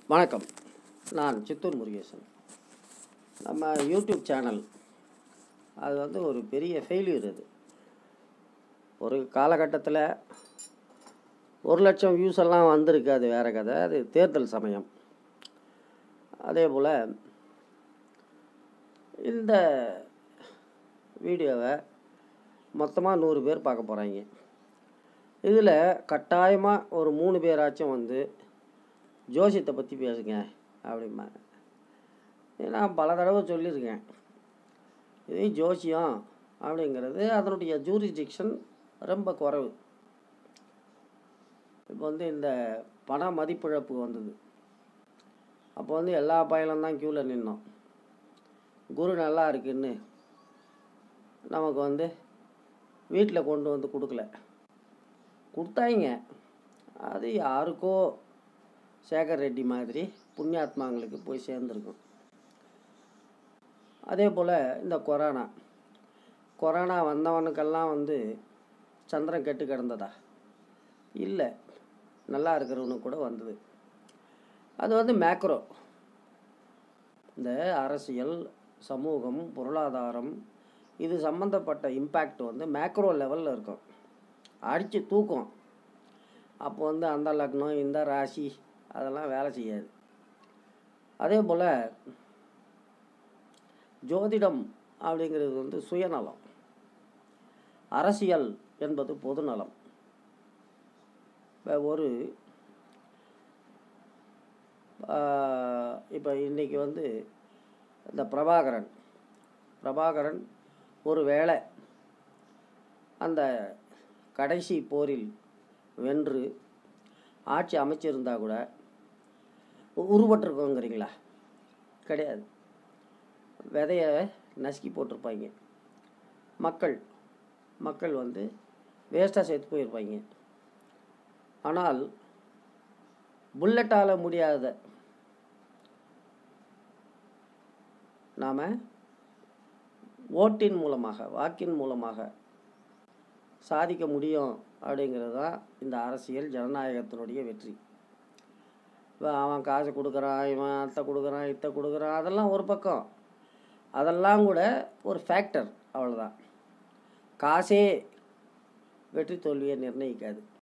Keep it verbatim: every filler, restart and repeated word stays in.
வணக்கம். நான் சித்தூர் முருகேசன். நம்ம யூடியூப் சேனல் அது வந்து ஒரு பெரிய ஃபெயிலியர். அது ஒரு காலகட்டத்தில் ஒரு லட்சம் வியூஸ் எல்லாம் வந்திருக்கு. அது வேறு கதை. அது தேர்தல் சமயம். அதே போல் இந்த வீடியோவை மொத்தமாக நூறு பேர் பார்க்க போகிறாங்க. இதில் கட்டாயமாக ஒரு மூணு பேராச்சும் வந்து ஜோசியத்தை பற்றி பேசுங்க அப்படிம்பாங்க. நான் பல தடவை சொல்லியிருக்கேன். இது ஜோசியம் அப்படிங்கிறது அதனுடைய ஜூரிஸ்டிக்ஷன் ரொம்ப குறைவு. இப்போ வந்து இந்த பண மதிப்பிழப்பு வந்தது. அப்போ வந்து எல்லா பயலும் தான் க்யூவில் நின்னோம். குரு நல்லா இருக்குன்னு நமக்கு வந்து வீட்டில் கொண்டு வந்து கொடுக்கல. கொடுத்தாங்க. அது யாருக்கோ சேகர் ரெட்டி மாதிரி புண்ணியாத்மாங்களுக்கு போய் சேர்ந்துருக்கும். அதே போல் இந்த கொரோனா கொரோனா வந்தவனுக்கெல்லாம் வந்து சந்திரன் கெட்டு கிடந்ததா? இல்லை, நல்லா இருக்கிறவனுக்கு கூட வந்தது. அது வந்து மேக்ரோ. இந்த அரசியல், சமூகம், பொருளாதாரம் இது சம்மந்தப்பட்ட இம்பேக்ட் வந்து மேக்ரோ லெவலில் இருக்கும். அடித்து தூக்கும். அப்போ வந்து அந்த லக்னம் இந்த ராசி அதெல்லாம் வேலை செய்யாது. அதே போல் ஜோதிடம் அப்படிங்கிறது வந்து சுயநலம், அரசியல் என்பது பொதுநலம். இப்போ ஒரு இப்போ இன்றைக்கி வந்து இந்த பிரபாகரன் பிரபாகரன் ஒரு வேளை அந்த கடைசி போரில் வென்று ஆட்சி அமைச்சிருந்தா கூட உருவட்டிருக்கோங்கிறீங்களா? கிடையாது. விதைய நசுக்கி போட்டிருப்பாங்க. மக்கள் மக்கள் வந்து வேஸ்ட்டாக சேர்த்து போயிருப்பாங்க. ஆனால் புல்லட்டால் முடியாத நாம் ஓட்டின் மூலமாக, வாக்கின் மூலமாக சாதிக்க முடியும். அப்படிங்கிறது தான் இந்த அரசியல் ஜனநாயகத்தினுடைய வெற்றி. இப்போ அவன் காசு கொடுக்குறான், இவன் அத்தை கொடுக்குறான், இத்தை கொடுக்குறான், அதெல்லாம் ஒரு பக்கம். அதெல்லாம் கூட ஒரு ஃபேக்டர், அவ்வளோதான். காசே வெற்றி தோல்வியை நிர்ணயிக்காது.